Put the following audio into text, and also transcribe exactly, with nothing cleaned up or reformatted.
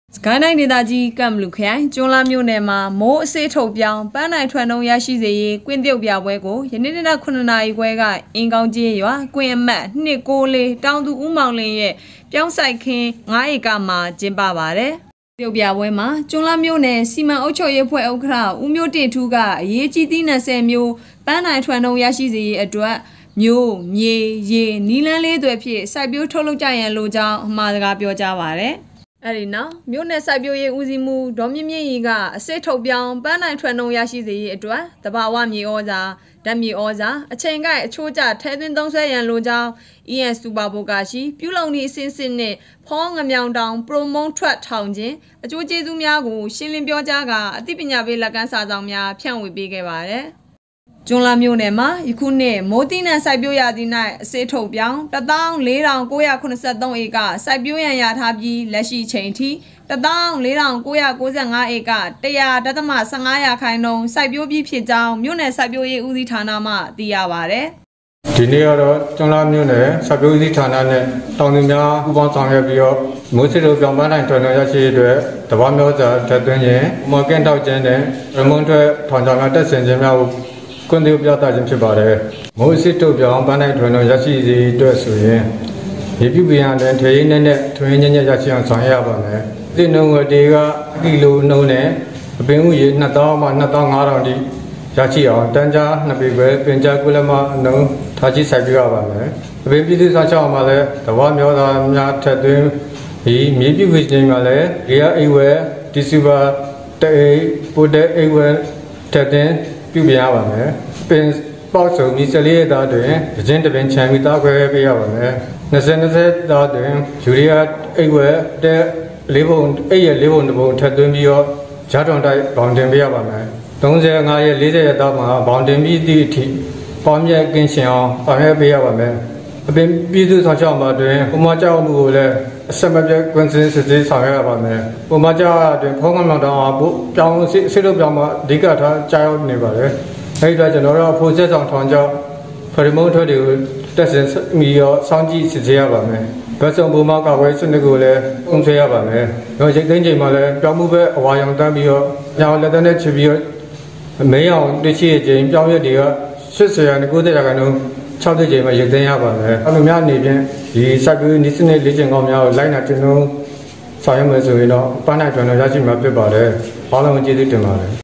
Skyline ဒေသကြီးကမ်လူခရိုင်ကျွန်းလာမြို့နယ်မှာမိုးအစေးထုတ်ပြောင်းပန်းနိုင်ထွန်းနှုံရရှိစေရေးကွင်းပြုတ်ပြပွဲကိုယနေ့နေ့ခုနှစ်နာရီခွဲကအင်ကောင်းကျေးရွာကွင်းအမှတ်နှစ်ကိုလေးတောင်သူဦးမောင်လင်းရဲ့ပြောင်းဆိုင်ခင်းငါးဧကမှာကျင်းပပါတယ်။ပြုတ်ပြပွဲမှာကျွန်းလာမြို့နယ်စီမံအုပ်ချုပ်ရေးဖွဲ့ဥက္ကဋ္ဌဦးမျိုးတင်ထူးကအရေးကြီးသည့်၂၀မျိုးပန်းနိုင်ထွန်းနှုံရရှိစေရေးအတွက်မျိုးမြေရေနီလန်းလေးတွေဖြင့်စိုက်ပျိုးထုတ်လုပ်ကြရန်လိုကြောင်းအမှားစကားပြောကြားပါတယ်။အဲ့ဒီနောက်မြို့နယ်စိုက်ပျိုးရေးဦးစီးမှုဒေါ်မြင့်မြင့်ရီကအစစ်ထုတ်ပြောင်းပန်းနိုင်ထွန်းနှုံရရှိစေရေးအတွက်တဘာဝမြေဩဇာဓာတ်မြေဩဇာအချိန်ကိုက်အချိုးကျထဲသွင်းသုံးဆွဲရန်လိုကြောင်း E N စူပါဘိုကရှိပြုလုပ်နေအစင်းစင်းနဲ့ဖောင်းငမြောင်တောင်ပရိုမုံထွက်ထောင်ခြင်းအကျိုးကျေးဇူးများကိုရှင်းလင်းပြောကြားကာအသိပညာပေးလက်ကမ်းစာဆောင်များဖြန့်ဝေပေးခဲ့ပါတယ်ကျွန်းလာမြို့နယ်မှာယခုနှစ်မိုးတိနံစိုက်ပျိုးရာသီ၌အစေးထုတ်ပြောင်းတစ်သောင်းလေးထောင်ကိုးရာခုနှစ်ဆယ့်သုံးဧကစိုက်ပျိုးရန်ရထားပြီးလက်ရှိချိန်ထိတစ်သောင်းလေးထောင်ကိုးရာကိုးဆယ့်ငါးဧကတရာဒသမဆယ့်ငါးရာခိုင်နှုန်းစိုက်ပျိုးပြီးဖြစ်ကြောင်းမြို့နယ်စိုက်ပျိုးရေးဦးစီးဌာနမှသိရပါတယ်ဒီနေ့ကတော့ကျွန်းလာမြို့နယ်စိုက်ပျိုးရေးဌာနနဲ့တောင်သူများပူးပေါင်းဆောင်ရွက်ပြီးတော့မိုးစေထုတ်ပြောင်းပန်းနိုင်ထွန်းနှုံရရှိရေးအတွက်တဘာမျိုးစာထပ်သွင်းခြင်းမော်ကင်တောက်ခြင်းနဲ့ရမုံထွက်ထောင်ချောင်းများတက်ဆင်ခြင်းများကိုကွန်တီပြသခြင်းဖြစ်ပါတယ်။မိုးစစ်ထုတ်ပြောင်းပန်းနိုင်ထွန်းနှုံရရှိစေအတွက်ဆိုရင်ရေပြုပင်ရတဲ့ထေရင်းနဲ့ထွင်းညံ့ညံ့ရရှိအောင်ဆောင်ရွက်ရပါမယ်။ဒီနှုံဝတေကအကီလိုနှုံနဲ့အပင်ဥရေနှစ်သောင်းမှနှစ်သောင်းငါးထောင်တိရရှိအောင်တန်းကြားနှစ်ပေပဲပင်ကြားကုလမအနှုံထားချိစိုက်ပြရပါမယ်။အပင်ပြည်သူ့ဆောင်ချောင်းမှာလည်းတဘာမျိုးသားများထက်သွင်းပြီးမြေပြုခွေခြင်းမှာလည်းရေရအိဝဲဒီစုပါတေပိုတေအိဝဲထက်သွင်းပြုပြရပါမယ်ပင်ပေါက်စုံဒီစလေးသားတွင်အချင်းတပင်ချမ်းပြီးသားခွဲပေးရပါမယ်၂၀၂၀သားတွင်ယူရီးယားအိတ်ဝဲတဲ့လေးပုံအိတ်ရလေးပုံတစ်ပုံထပ်သွင်းပြီးတော့ဂျားတွန်တိုက်ဘောင်တင်ပေးရပါမယ်၃၅ရက်၄၀ရက်သားမှာဘောင်တင်ပြီးသည့်အထိပေါင်းမြက်ကင်းရှင်အောင်ဆောင်ရွက်ပေးရပါမယ်အပင်ပြည်သူ့ဆောင်ရှောက်မှာတွင်ပုံမှန်ကြောက်မှုကိုလည်းအဆက်မပြတ်ကွင်းစင်းစစ်ဆေးဆောင်ရွက်ရပါမယ်ပုံမှန်ကြောက်တွင်ဖုံးကမှန်တောင်းအောင်ပြောင်းစစ်စစ်လို့ပြောင်းမှာအဓိကထားကြားရောက်နေပါတယ်အဲဒီတော့ကျွန်တော်တို့ဖိုးဆက်ဆောင်ထောင်ကြောက်ဖရီမုံထွက်တွေကိုတက်ဆင်မီရောစောင့်ကြည့်စစ်ဆေးရပါမယ်ဘတ်စုံပုံမှန်ကောက်ဝဲစနစ်ကိုလည်းအုံဆွဲရပါမယ်တော့ရိတ်သိမ်းချိန်မှာလည်းပြောင်းမှုပဲအဝါရောင်တန်းပြီးတော့ညောင်လက်သက်နဲ့ချပြီးတော့မဲအောင်တွေ့ရှိချိန်ပြောင်းရက်တွေကရှစ်ဆယ်ရာနဲ့ကိုးဆယ်ရာခိုင်နှုန်း၆သိန်းချိန်မှာရိတ်သိမ်းရပါမယ်အလိုများအနေဖြင့်ဒီစိုက်ပျိုးနည်းစနစ်လေ့ကျင့်ကောင်းများကိုလိုက်နာတင်လို့ဆောင်ရွက်မယ်ဆိုရင်တော့ပန်းနိုင်ထွန်းနှုံရရှိမှာဖြစ်ပါတယ်အားလုံးကျေးဇူးတင်ပါတယ်